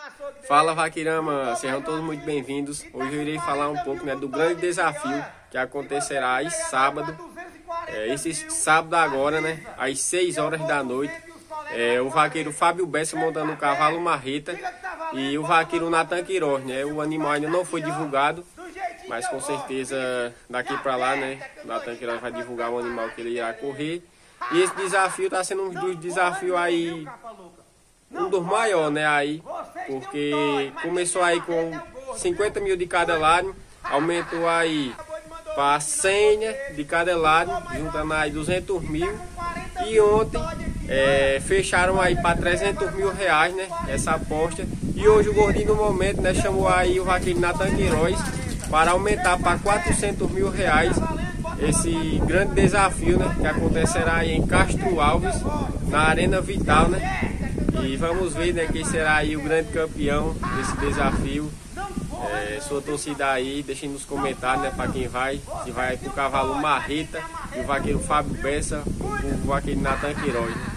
Fala Vaqueirama, sejam todos muito bem-vindos. Hoje eu irei falar um pouco, né, do grande desafio que acontecerá esse sábado. Esse sábado agora, né, às 6 horas da noite. O vaqueiro Fábio Bessa montando o cavalo marreta e o vaqueiro Natan Queiroz, né? O animal ainda não foi divulgado, mas com certeza daqui para lá, né, o Natan Queiroz vai divulgar o animal que ele irá correr. E esse desafio está sendo um dos desafios aí, um dos maiores, né, aí, porque começou aí com 50 mil de cada lado, aumentou aí para 100, né, de cada lado, juntando aí 200 mil, e ontem fecharam aí para 300 mil reais, né, essa aposta, e hoje o gordinho do momento, né, chamou aí o vaqueiro Natan Queiroz para aumentar para 400 mil reais esse grande desafio, né, que acontecerá aí em Castro Alves, na Arena Vital, né. E vamos ver, né, quem será aí o grande campeão desse desafio. Sua torcida aí, deixem nos comentários, né, para quem vai. Se vai pro cavalo marreta, e o vaqueiro Fábio Bessa, o vaqueiro Natan Queiroz.